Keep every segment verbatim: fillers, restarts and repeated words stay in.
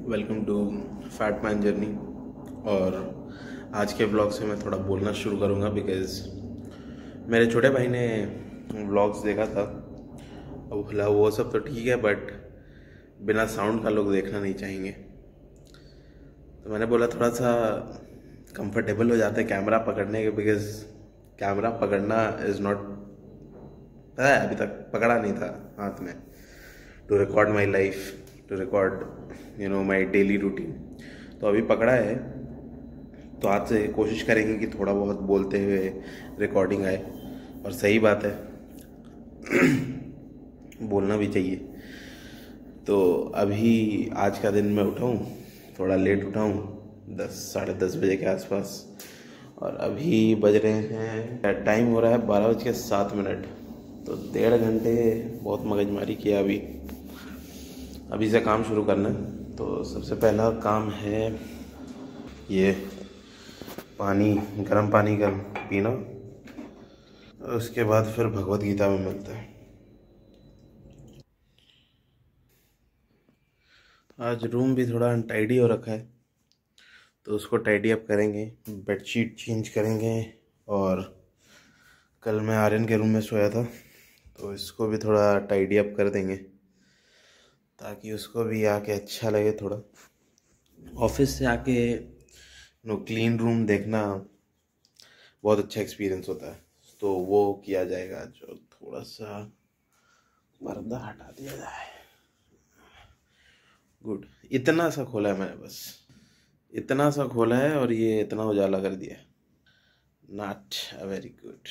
Welcome to fat man journey. और आज के व्लॉग से मैं थोड़ा बोलना शुरू करूँगा बिकॉज़ मेरे छोटे भाई ने व्लॉग्स देखा था। अब बोला वो सब तो ठीक है बट बिना साउंड का लोग देखना नहीं चाहेंगे। तो मैंने बोला थोड़ा सा कंफर्टेबल हो जाते कैमरा पकड़ने के, बिकॉज़ कैमरा पकड़ना इज़ नॉट, पता है अभी तक पकड़ा नहीं था हाथ में, to record my life, to record you know my daily routine. तो अभी पकड़ा है, तो आज से कोशिश करेंगे कि थोड़ा बहुत बोलते हुए रिकॉर्डिंग आए। और सही बात है बोलना भी चाहिए। तो अभी आज का दिन मैं उठा हूँ, थोड़ा लेट उठा हूँ, दस साढ़े दस बजे के आसपास। और अभी बज रहे हैं, टाइम हो रहा है बारह बज के सात मिनट। तो डेढ़ घंटे बहुत मगजमारी किया। अभी अभी से काम शुरू करना है। तो सबसे पहला काम है ये पानी, गर्म पानी गर्म पीना। उसके बाद फिर भगवत गीता में मिलता है। आज रूम भी थोड़ा अनटाइडी हो रखा है, तो उसको टाइडी अप करेंगे, बेडशीट चेंज करेंगे। और कल मैं आर्यन के रूम में सोया था, तो इसको भी थोड़ा टाइडी अप कर देंगे ताकि उसको भी आके अच्छा लगे। थोड़ा ऑफिस से आके नो क्लीन रूम देखना बहुत अच्छा एक्सपीरियंस होता है, तो वो किया जाएगा। जो थोड़ा सा पर्दा हटा दिया जाए। गुड, इतना सा खोला है मैंने, बस इतना सा खोला है और ये इतना उजाला कर दिया। Not a very good.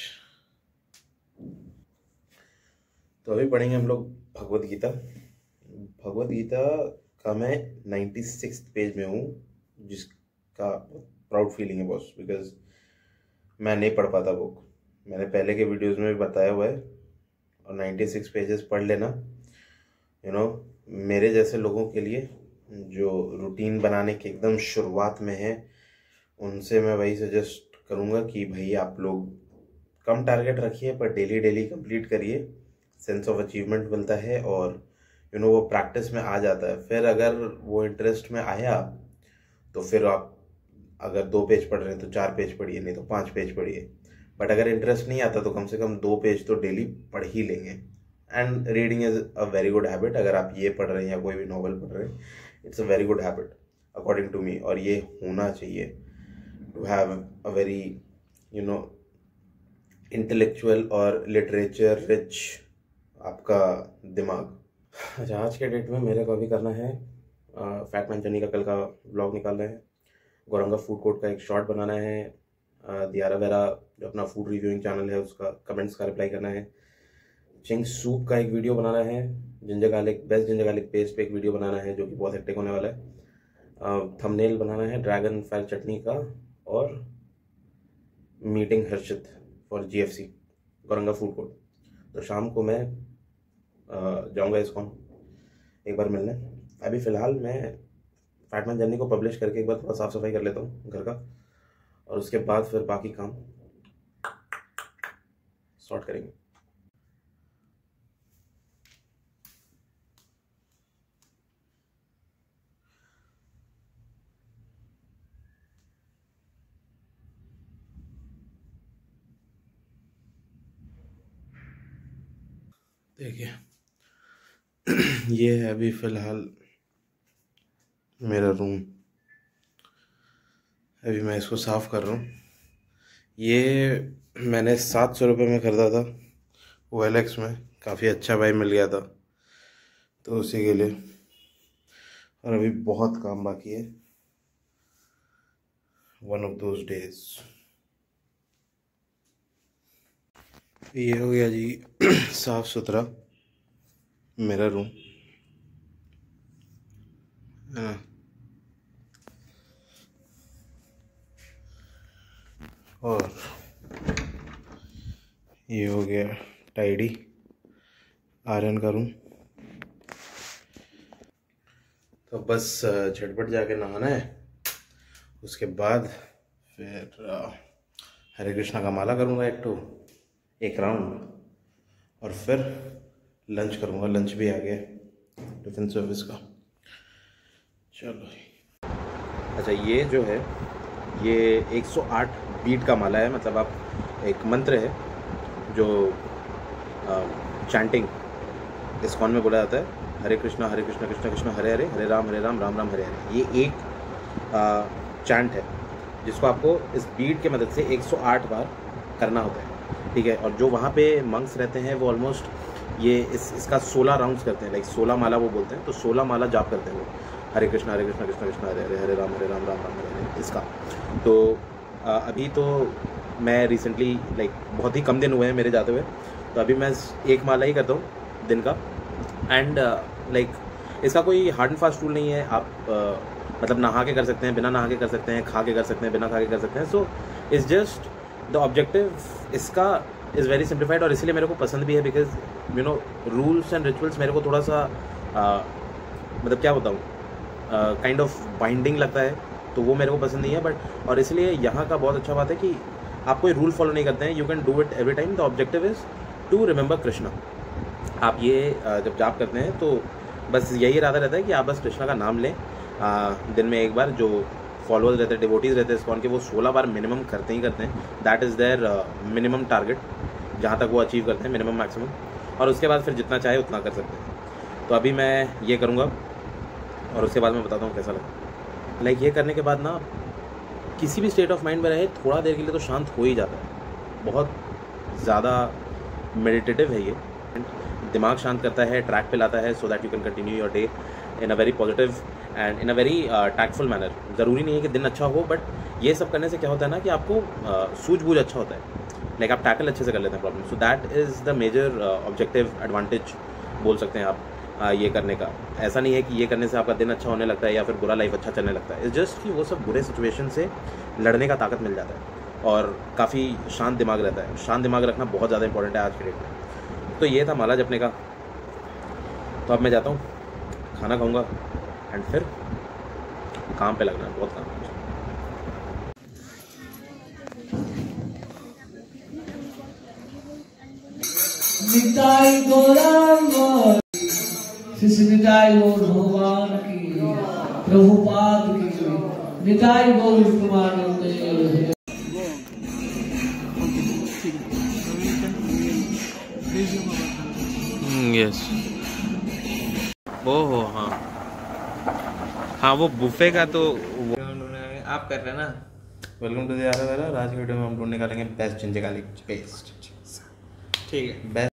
तो अभी पढ़ेंगे हम लोग भगवत गीता। भगवत गीता का मैं नाइन्टी सिक्स पेज में हूँ, जिसका प्राउड फीलिंग है बॉस, बिकॉज मैं नहीं पढ़ पाता बुक। मैंने पहले के वीडियोस में भी बताया हुआ है। और नाइन्टी सिक्स पेजेस पढ़ लेना, यू नो मेरे जैसे लोगों के लिए जो रूटीन बनाने के एकदम शुरुआत में है, उनसे मैं वही सजेस्ट करूँगा कि भाई आप लोग कम टारगेट रखिए पर डेली डेली कंप्लीट करिए। सेंस ऑफ अचीवमेंट मिलता है और यू नो वो प्रैक्टिस में आ जाता है। फिर अगर वो इंटरेस्ट में आया तो फिर आप अगर दो पेज पढ़ रहे हैं तो चार पेज पढ़िए, नहीं तो पाँच पेज पढ़िए। बट अगर इंटरेस्ट नहीं आता तो कम से कम दो पेज तो डेली पढ़ ही लेंगे। And reading is a very good habit. अगर आप ये पढ़ रहे हैं या कोई भी नॉवल पढ़ रहे हैं, it's a very good habit according to me. और ये होना चाहिए to have a very you know intellectual और लिटरेचर रिच आपका दिमाग। अच्छा, आज के डेट में मेरे को अभी करना है फैट मैन जर्नी का कल का ब्लॉग निकालना है, गौरंगा फूड कोर्ट का एक शॉर्ट बनाना है, दियारा वेरा जो अपना फूड रिव्यूइंग चैनल है उसका कमेंट्स का रिप्लाई करना है, चिंग सूप का एक वीडियो बनाना है, ginger garlic best ginger garlic paste पे एक वीडियो बनाना है जो कि बहुत हेक्टिक होने वाला है, थंबनेल बनाना है ड्रैगन फायर चटनी का, और meeting Harshit for GFC Gauranga food court. तो शाम को मैं जाऊँगा इसको एक बार मिलने। अभी फ़िलहाल मैं फैटमैन जर्नी को पब्लिश करके एक बार थोड़ा साफ़ सफाई कर लेता हूँ घर का, और उसके बाद फिर बाकी काम सॉर्ट करेंगे। देखिए ये है अभी फ़िलहाल मेरा रूम। अभी मैं इसको साफ़ कर रहा हूँ। ये मैंने सात सौ रुपये में ख़रीदा था ओ एल एक्स में, काफ़ी अच्छा भाई मिल गया था तो उसी के लिए। और अभी बहुत काम बाकी है, वन ऑफ दोज डेज। ये हो गया जी साफ सुथरा मेरा रूम है ना। और ये हो गया टाइडी आर्यन का रूम। तो बस झटपट जाके नहाना है, उसके बाद फिर हरे कृष्णा का माला करूँगा एक टू एक राउंड, और फिर लंच करूँगा। लंच भी आ गया टिफिन सर्विस का। चलो, अच्छा ये जो है ये एक सौ आठ बीट का माला है, मतलब आप एक मंत्र है जो चैंटिंग इस्कॉन में बोला जाता है, हरे कृष्णा हरे कृष्णा कृष्णा कृष्णा हरे हरे, हरे राम हरे राम राम राम हरे हरे। ये एक चैंट है जिसको आपको इस बीट के मदद से एक सौ आठ बार करना होता है, ठीक है। और जो वहाँ पे मंक्स रहते हैं वो ऑलमोस्ट ये इस इसका सोलह राउंड्स करते हैं, लाइक सोलह माला वो बोलते हैं, तो सोलह माला जाप करते हैं वो, हरे कृष्णा हरे कृष्णा कृष्णा कृष्णा हरे हरे, हरे राम हरे राम राम राम हरे हरे इसका। तो आ, अभी तो मैं रिसेंटली लाइक बहुत ही कम दिन हुए हैं मेरे जाते हुए, तो अभी मैं एक माला ही करता हूँ दिन का। एंड लाइक uh, इसका कोई हार्ड एंड फास्ट रूल नहीं है, आप uh, मतलब नहा के कर सकते हैं, बिना नहा के कर सकते हैं, खा के कर सकते हैं, बिना खा के कर सकते हैं। So it's just the objective इसका इज़ वेरी सिंप्लीफाइड, और इसीलिए मेरे को पसंद भी है, because you know rules and rituals मेरे को थोड़ा सा uh, मतलब क्या बताऊँ, काइंड ऑफ बाइंडिंग लगता है, तो वो मेरे को पसंद नहीं है। बट और इसलिए यहाँ का बहुत अच्छा बात है कि आप कोई रूल फॉलो नहीं करते हैं, you can do it every time. The objective is to remember Krishna. आप ये जब जाप करते हैं तो बस यही इरादा रहता है कि आप बस कृष्णा का नाम लें दिन में एक बार। जो फॉलोअर्स रहते हैं, डिवोटीज़ रहते हैं इस्कॉन के, वो सोलह बार मिनिमम करते ही करते हैं। That is their minimum target, जहाँ तक वो अचीव करते हैं, मिनिमम मैक्सिमम। और उसके बाद फिर जितना चाहे उतना कर सकते हैं। तो अभी मैं ये करूँगा और उसके बाद मैं बताता हूँ कैसा लगा। लाइक ये करने के बाद ना किसी भी स्टेट ऑफ माइंड में रहे, थोड़ा देर के लिए तो शांत हो ही जाता है। बहुत ज़्यादा मेडिटेटिव है ये, दिमाग शांत करता है, ट्रैक पे लाता है, so that you can continue your day in a very positive and in a very tactful manner. ज़रूरी नहीं है कि दिन अच्छा हो, बट ये सब करने से क्या होता है ना कि आपको uh, सूझबूझ अच्छा होता है, लाइक आप टैकल अच्छे से कर लेते हैं problem. So that is the major objective advantage बोल सकते हैं आप uh, ये करने का। ऐसा नहीं है कि ये करने से आपका दिन अच्छा होने लगता है या फिर बुरा लाइफ अच्छा चलने लगता है। इट्स जस्ट कि वो सब बुरे सिचुएशन से लड़ने का ताकत मिल जाता है और काफ़ी शांत दिमाग रहता है। शांत दिमाग रखना बहुत ज़्यादा इंपॉर्टेंट है आज के डेट में। तो ये था माला जपने का। तो अब मैं जाता हूँ, खाना खाऊंगा एंड फिर काम पे लगना है, बहुत काम है। निताई गौरांग श्री निताई गौर भगवान की, प्रभुपाद की, निताई गौर कुमार। यस, ओहो हाँ हाँ वो बुफे का तो वो आप कर रहे हैं ना। वेलकम टू द आज की वीडियो में हम ढूंढ निकालेंगे बेस्ट जिंजर गार्लिक पेस्ट। ठीक है, बेस्ट